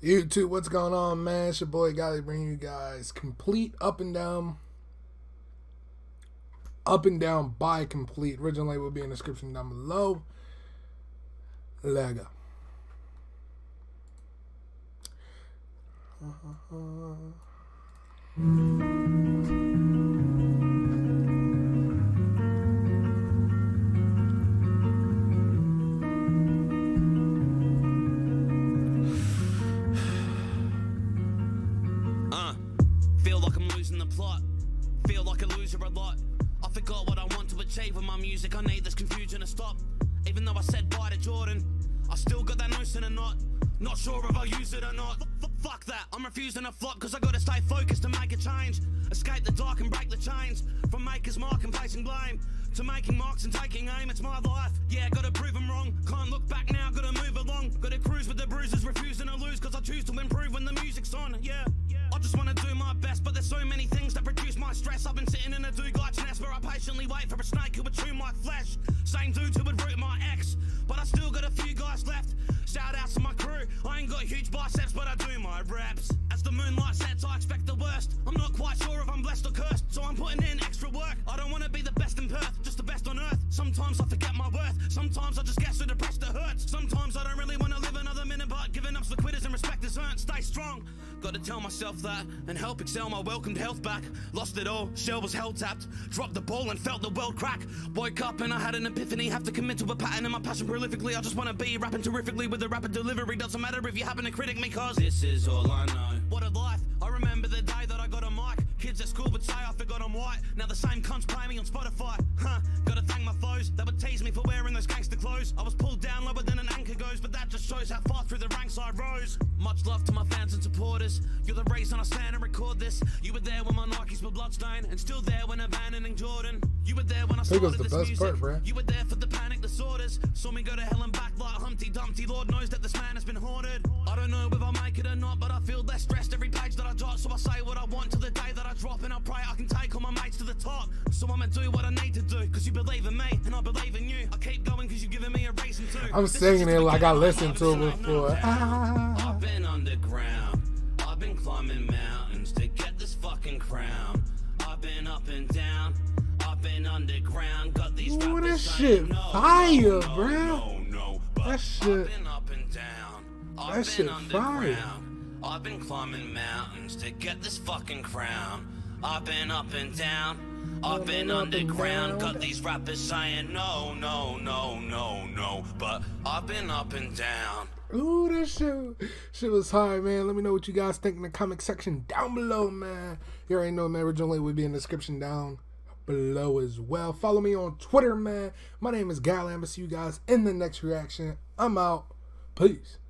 YouTube, what's going on, man? It's your boy Golly bringing you guys complete up and down by complete. Original label will be in the description down below. Let's go. Feel like I'm losing the plot. Feel like a loser a lot. I forgot what I want to achieve with my music. I need this confusion to stop. Even though I said bye to Jordan, I still got that noose in a knot. Not sure if I'll use it or not. Fuck that, I'm refusing to flop, cause I gotta stay focused to make a change. Escape the dark and break the chains. From maker's mark and placing blame to making marks and taking aim. It's my life, yeah, gotta prove them wrong. Can't look back now, gotta move along. Gotta cruise with the bruises, refusing to lose, cause I choose to improve when the music's on, yeah. I just wanna do my best, but there's so many things that produce my stress. I've been sitting in a Dugard's nest where I patiently wait for a snake who would chew my flesh. Same dude who would root my ex, but I still got a few guys left. Shout out to my crew, I ain't got huge biceps, but I do my reps. As the moonlight sets, I expect the worst. I'm not quite sure if I'm blessed or cursed, so I'm putting in extra work. I don't wanna be the best in Perth, just the best on earth. Sometimes I forget my worth, sometimes I just get so depressed it hurts. Sometimes I don't really wanna live another minute, but giving up's for quitters and respect is earned. Stay strong, gotta tell myself that, and help excel my welcomed health back. Lost it all, shell was hell tapped. Dropped the ball and felt the world crack. Woke up and I had an epiphany. Have to commit to a pattern in my passion prolifically. I just wanna be rapping terrifically with a rapid delivery. Doesn't matter if you happen to critic me, cause this is all I know. What a life, I remember the day that I got a mic. Kids at school would say I forgot I'm white. Now the same cunts play me on Spotify. Gotta thank my foes that would tease me for wearing those gangster clothes. I was pulled down lower than an anchor goes, but that just shows how far through the ranks I rose. Much love to my fans and supporters. You're the reason I stand and record this. You were there when my Nikes were bloodstained, and still there when abandoning Jordan. You were there when I started this music. You were there for the panic disorders. Saw me go to hell and back like Humpty Dumpty. Lord knows that this man has been haunted. I don't know if I make it or not, but I feel less stressed every page that I jot. So I say what I want till the day that I drop, and I pray I can take all my mates to the top. So I'ma do what I need to do, cause you believe in me and I believe in you. I keep going cause you've given me a reason to. I'm singing it like I listened to it before. I've been underground, I've been climbing mountains to get this fucking crown. I've been up and down, I've been underground. Got these Ooh, that rappers shit saying, fire, bro. That shit. I've been up and down, That shit fire. I've been climbing mountains to get this fucking crown. I've been up and down, I've been underground. Got these rappers saying no, no, no, no, no, but I've been up and down. Ooh, that shit was hard, man. Let me know what you guys think in the comment section down below, man. You already know, man. Original link will be in the description down below as well. Follow me on Twitter, man. My name is Gal. I'm gonna see you guys in the next reaction. I'm out. Peace.